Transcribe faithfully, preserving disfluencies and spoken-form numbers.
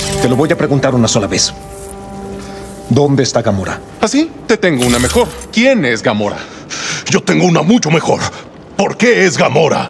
Te lo voy a preguntar una sola vez. ¿Dónde está Gamora? Así, te tengo una mejor. ¿Quién es Gamora? Yo tengo una mucho mejor. ¿Por qué es Gamora?